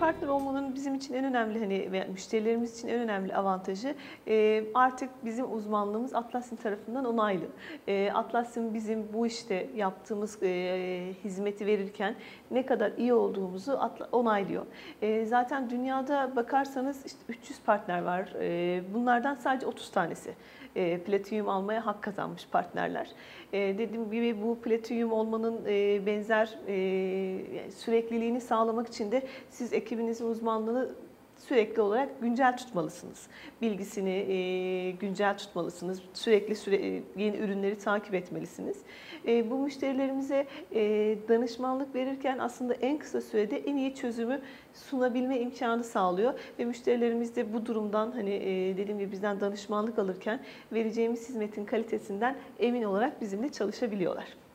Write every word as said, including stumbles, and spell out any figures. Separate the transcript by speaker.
Speaker 1: partner olmanın bizim için en önemli hani ve müşterilerimiz için en önemli avantajı e, artık bizim uzmanlığımız Atlassian tarafından onaylı. E, Atlassian bizim bu işte yaptığımız e, hizmeti verirken ne kadar iyi olduğumuzu atla, onaylıyor. E, zaten dünyada bakarsanız işte üç yüz partner var. E, bunlardan sadece otuz tanesi e, Platinum almaya hak kazanmış partnerler. E, dediğim gibi bu Platinum olmanın e, benzer e, sürekliliğini sağlamak için de siz ekibinizin uzmanlığını sürekli olarak güncel tutmalısınız. Bilgisini e, güncel tutmalısınız. Sürekli süre, e, yeni ürünleri takip etmelisiniz. E, bu müşterilerimize e, danışmanlık verirken aslında en kısa sürede en iyi çözümü sunabilme imkanı sağlıyor ve müşterilerimiz de bu durumdan hani e, dediğim gibi bizden danışmanlık alırken vereceğimiz hizmetin kalitesinden emin olarak bizimle çalışabiliyorlar.